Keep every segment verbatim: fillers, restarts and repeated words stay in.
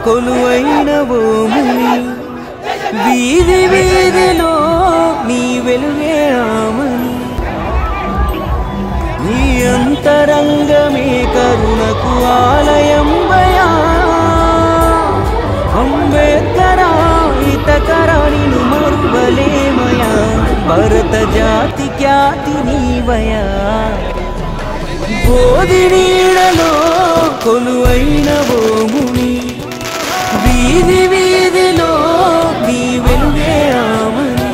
కొలువైన భూమిని వీధి వీధిలో నీ వెలుగే ఆమని నీ అంతరంగమే కరుణకు ఆలయంబయా అంబేద్కరా హితకరా నిన్ను మరువలేమయా భరత జాతి ఖ్యాతి నీవయా బోధి నీడలో కొలువైన భూముని వీధి వీధిలో నీ వెలుగే ఆమని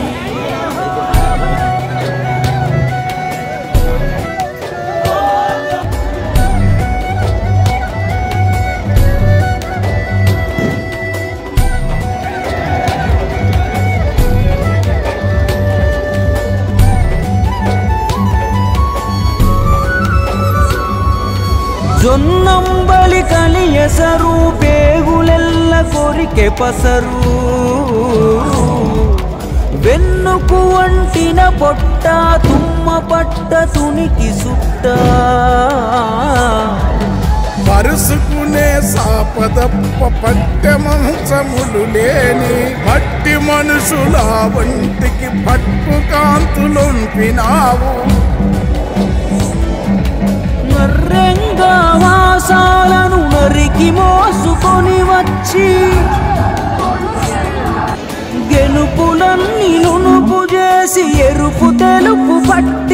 జొన్నంబలి కలియసరు పేగులెల్ల కొరికె పసరు వెన్నుకు వంటిన పొట్ట తుమ్మ పట్ట తునికి సుట్ట మరుసుకునే సాపదప్ప పట్టె మంచములు లేని మట్టి మనుషుల వంటికి పట్టు కాంతులొంపినావు నర్రెంగా వాసాలను నరికి మోసుకొని వచ్చి గెలుపులన్నీ నునుపు చేసి ఎరుపు తెలుపు పట్ట